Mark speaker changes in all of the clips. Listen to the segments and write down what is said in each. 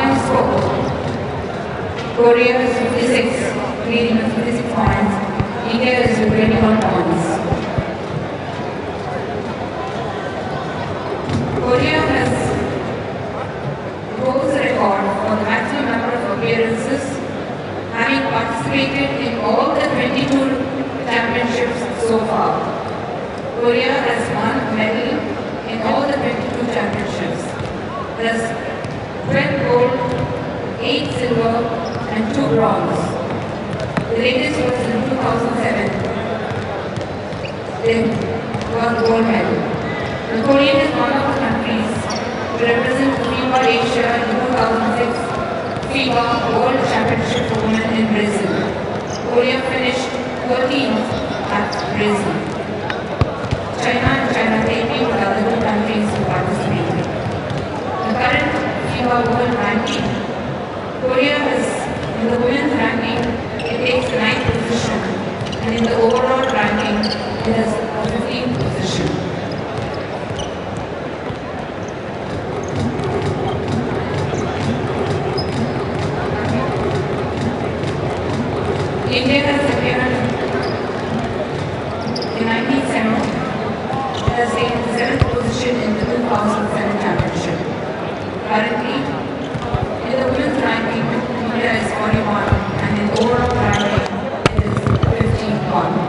Speaker 1: final score, Korea is 56, leading with 56 points. India is with 21 points. Korea has holds the record for the maximum number of appearances, having participated in all the 22 championships so far. Korea has won a medal in all the 22 championships. Thus, 12 gold, 8 silver, and 2 bronze. The latest was in 2007. They won gold medal. The Korea is one of the countries to represent FIBA Asia in 2006 FIBA World Championship tournament in Brazil. Korea finished 13th at Brazil. China and China Taipei were the other two countries who participated. The current FIBA World Ranking, Korea has, in the women's ranking, it takes the 9th position, and in the overall ranking, it has the 15th position. India has appeared in 1970. It has taken the 7th position in the 2007 championship. Currently, in the women's ranking, India is 41, and in the overall ranking, it is 51.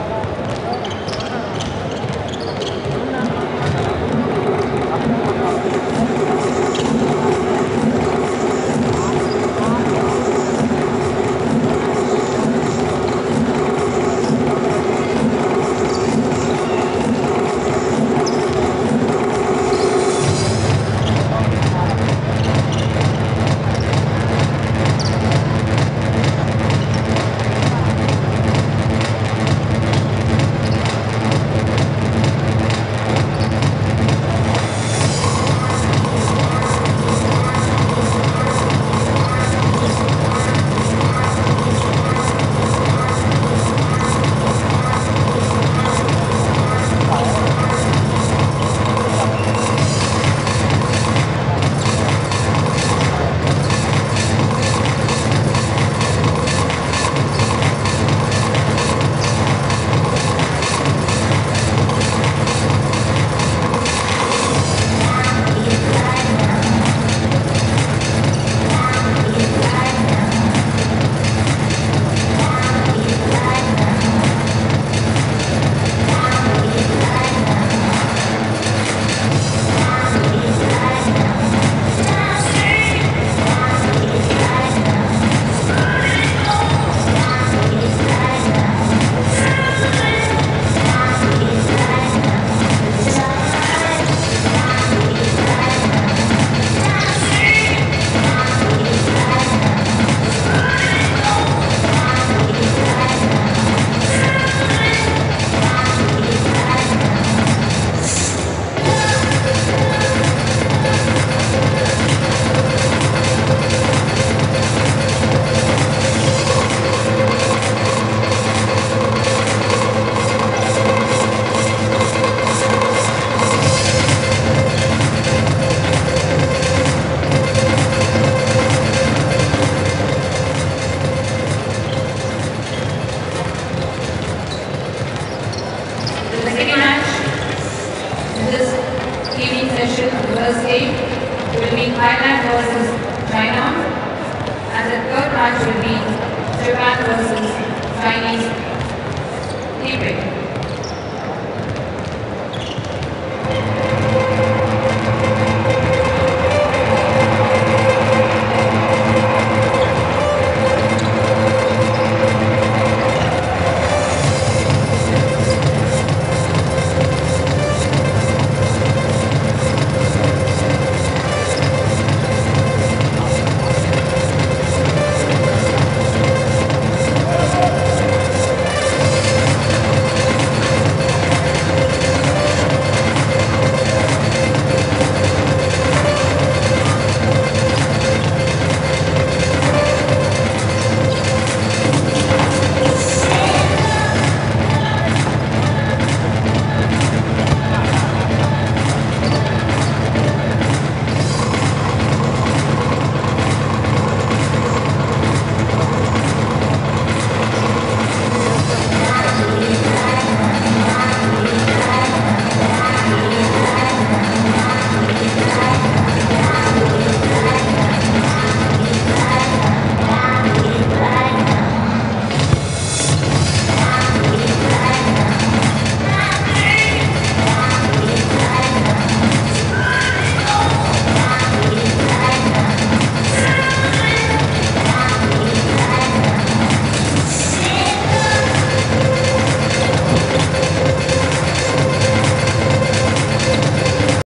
Speaker 1: Thursday will be Thailand versus China, and the third match will be Japan versus Chinese Taipei.